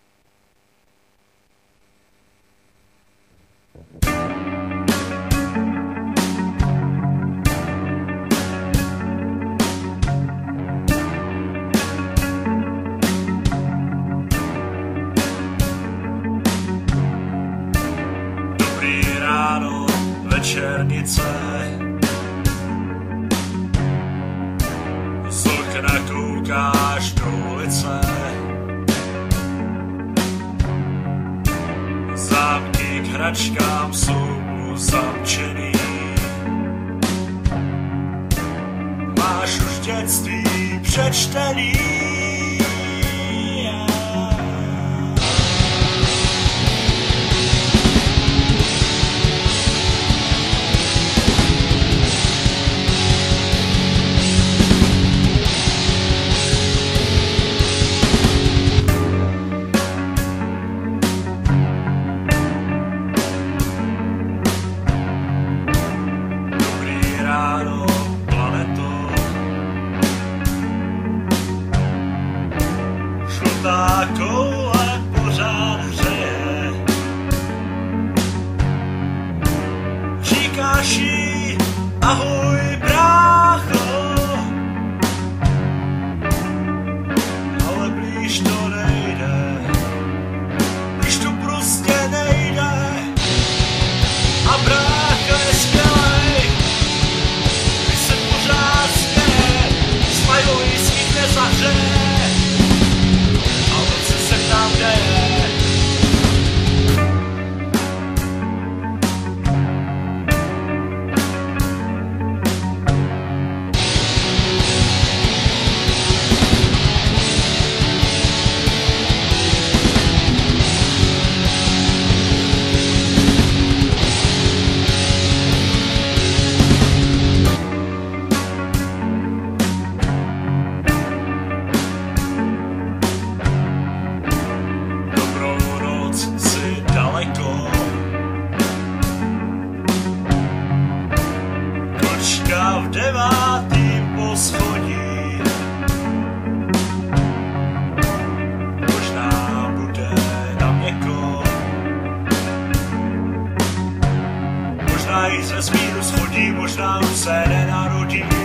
Dobrý ráno, večernice, z okna koukáš do ulice, zámky k hračkám jsou mu zamčený, máš už dětství přečtený. Žlutá koule pořád hřeje, říkáš jí ahoj brácho, ale blíž to nejde, blíž to prostě nejde a brácha je skvělej, když se pořád směje, smajojí z nich nezahřeje. Kočka v 9. poschodí, možná bude na měko, možná jí z vesmíru schodí, možná už se nenarodí.